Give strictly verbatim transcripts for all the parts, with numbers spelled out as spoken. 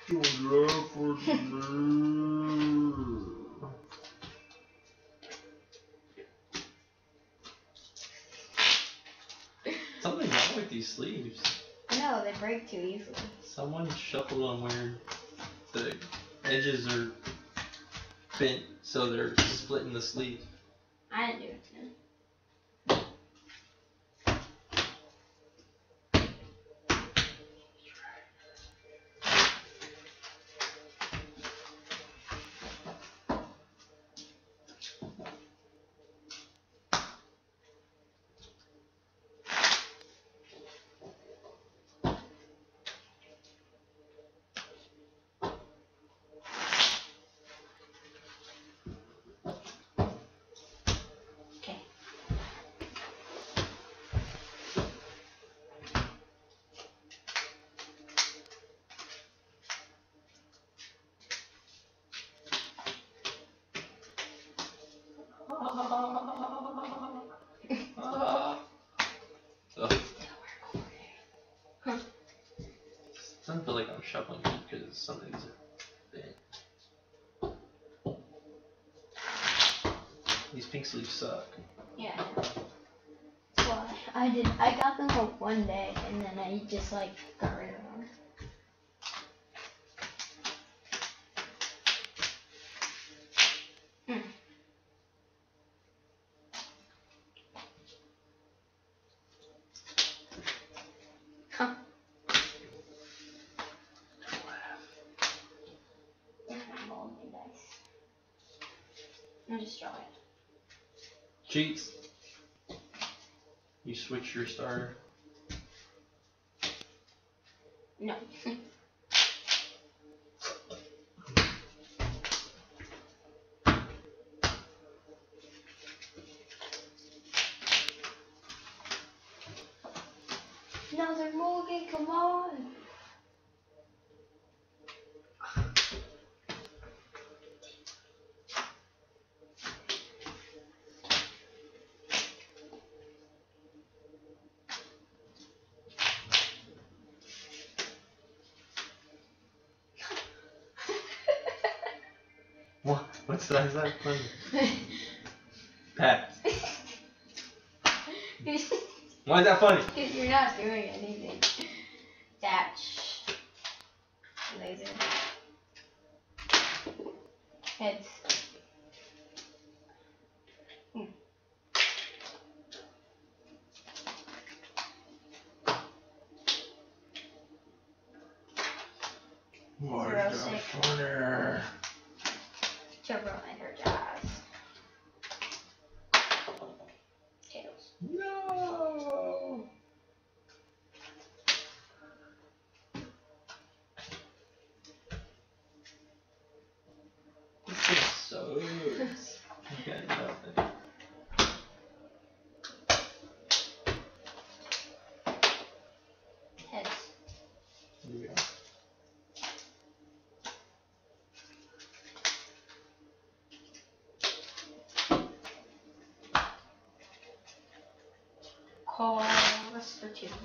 Don't laugh at me. Something's wrong with these sleeves. I know, they break too easily. Someone shuffled them where the edges are bent so they're splitting the sleeve. I didn't do it. No. It doesn't feel like I'm shuffling because something's bent. These pink sleeves suck. Yeah. Well, I did. I got them for one day, and then I just like got rid of them. Hmm. Huh. I'll just draw it. Cheats. You switch your starter. No. Another Morgan, come on. What? What's that? Is that funny? Pat. Why is that funny? Because you're not doing anything. Thatch. Laser. Heads. Hmm. Zero six. Funner. Turbo Energize. Tails. No. This is so. I got nothing. Heads. Here we go. Call us for two.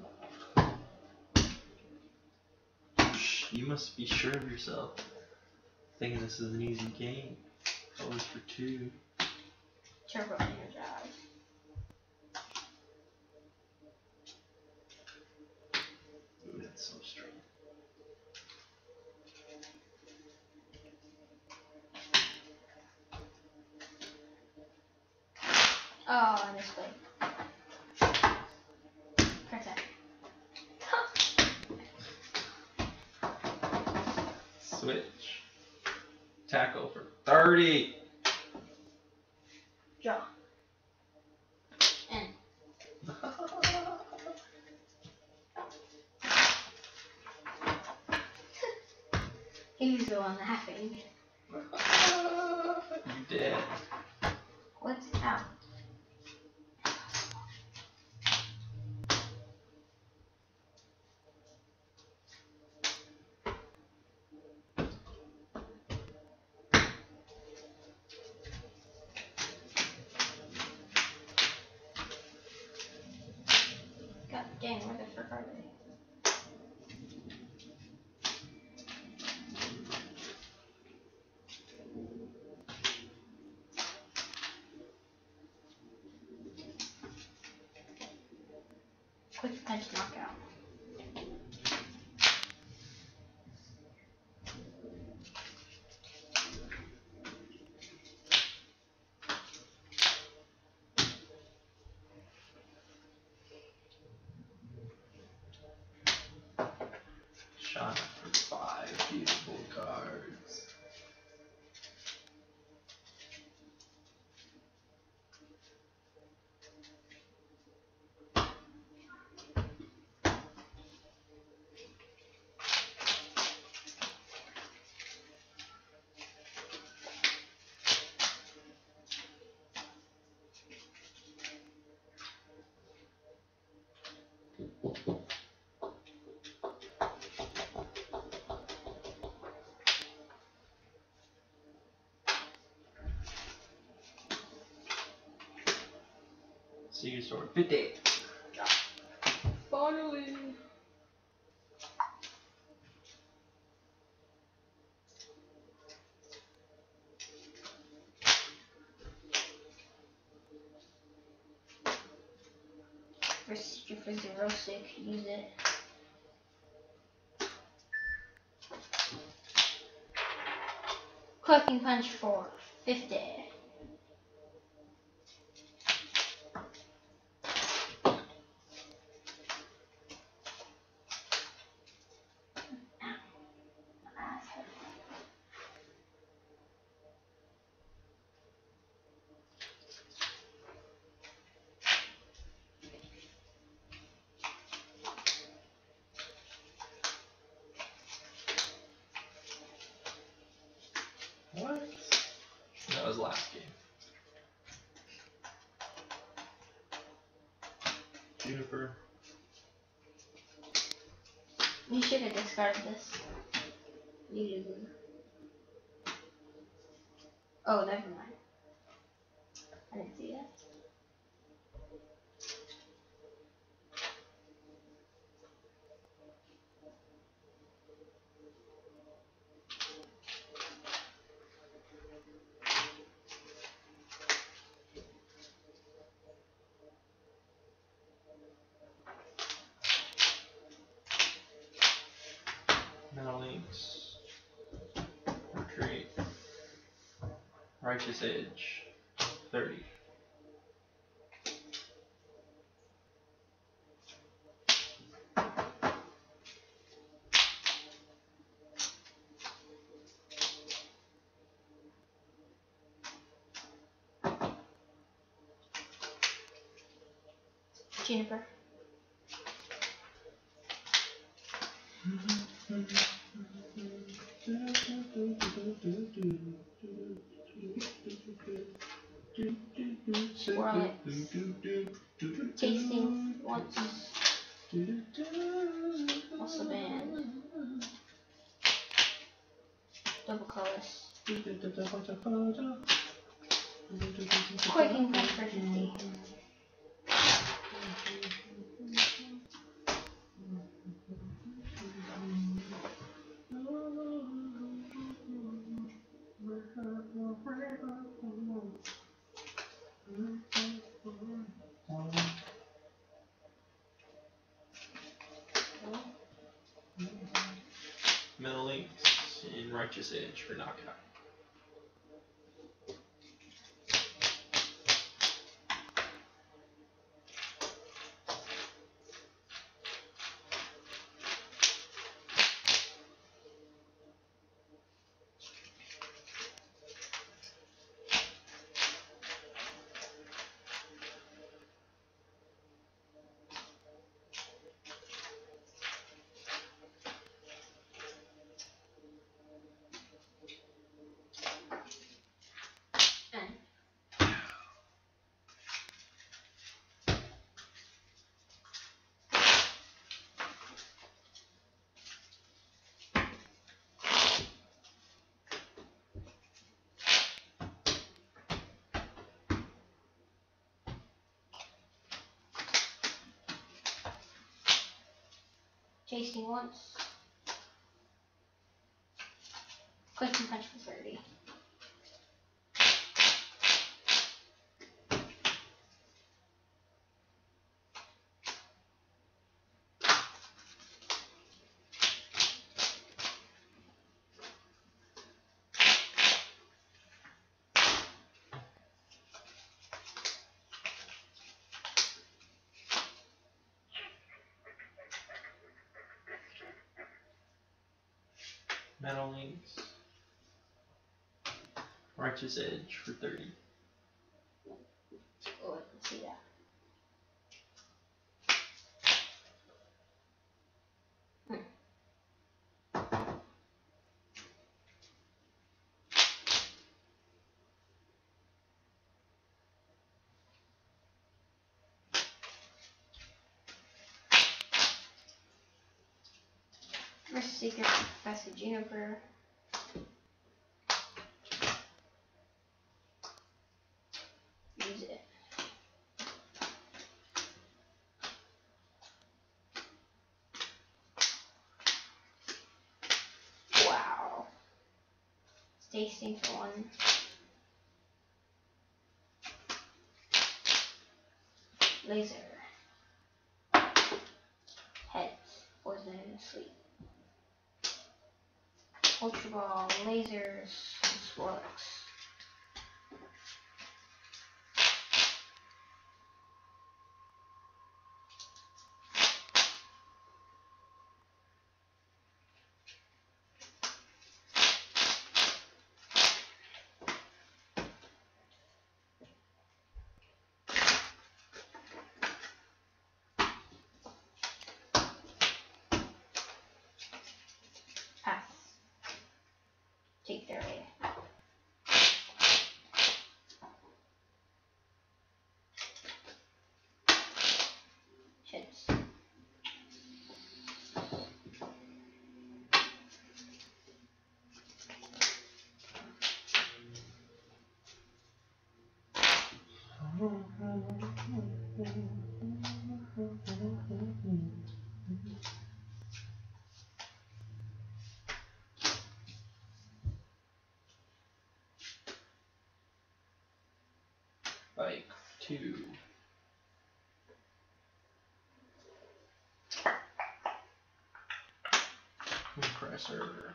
You must be sure of yourself. Thinking this is an easy game. Colors for two. Turbo Energize. Ooh, that's so strong. Oh, I misplayed. Press that. Switch. Tackle for thirty. Draw. N. He's the one laughing. You did. What's out? God dang, where the frick are they? Quick punch knockout. Shot for five beautiful cards. Secret Sword fifty. Finally. Procedure for zero six. Use it. Clicking punch for fifty. What? That was last game. Juniper. You should have discarded this. You didn't. Oh, never mind. I didn't see that. Metal Links. Retreat. Righteous Edge. thirty. Juniper. Swirl it. Tasting once. Also banned. Double colors. Quaking punch for fifty. Metal Links in Righteous Edge for knockout. Chasing once. Quaking punch for thirty. Metal links. Righteous Edge for thirty. Oh, I can see that. First Secret Professor Juniper. Use it. Wow. Tasting for one. Laser. Heads. Poison in the sleep. Ultra Ball. Lasers. Swirlix. Pass. Take their way. Heads. Bike two. Compressor.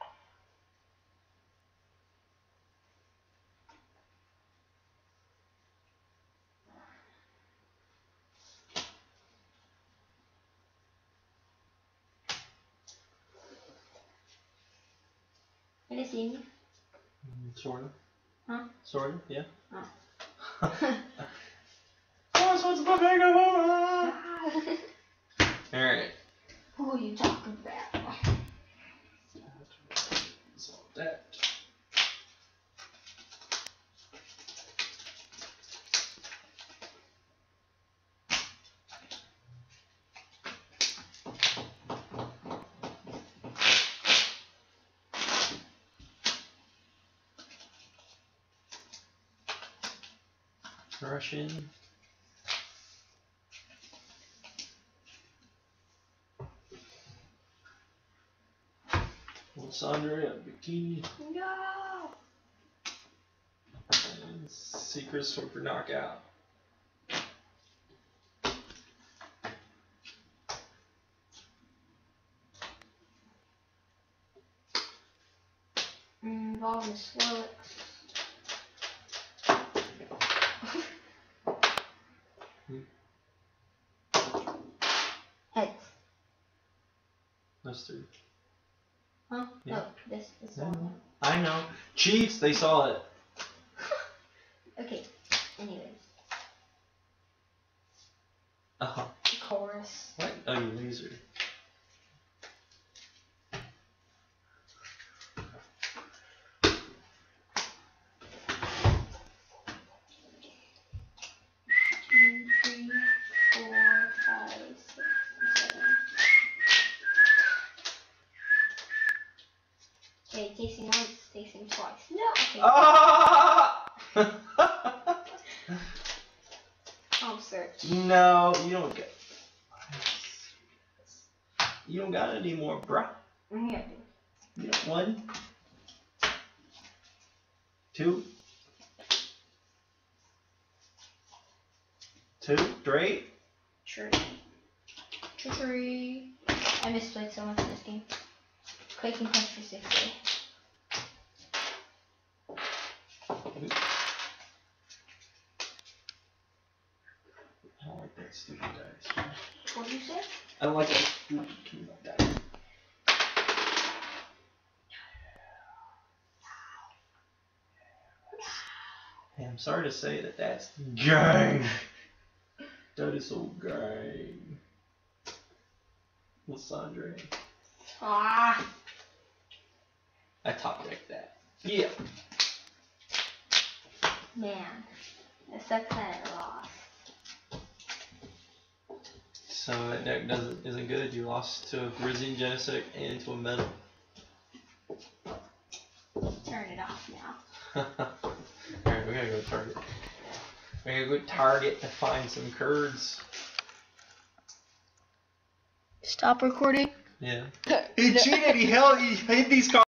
Can you see me? Sort of. Huh? Sort of, yeah. Oh. Oh, so it's my mega woman! Alright. Who are you talking about? So that. Russian. Sandra Bikini. No! And Secret Super Knockout. Involving Swirlix. Heads. That's three. Huh? Yeah. No, this this I one. know. I know. Cheats, they saw it. Okay, anyways. Uh-huh. Chorus. What? Oh, you laser. Two, three, four, five, six, seven. Okay, tasting once, tasting twice. No! Okay. Ah! I'll search. No, you don't get. You don't got it anymore, bruh. Yeah. You got one, two, two, three. True. Trickery. I misplayed so much in this game. Quaking Punch for sixty. I don't like that stupid dice. What did you say? I don't like that stupid dice. sorry to say that that's gay. That is so gay. Lysandre. Ah. I talk like that. Yeah. Man, it sucks that I lost. So that deck doesn't isn't good. You lost to a Brizzy Genesect and to a Metal. Turn it off now. Alright, we gotta go Target. We gotta go Target to find some curds. Stop recording. Yeah. He cheated. He held. He hid these cards.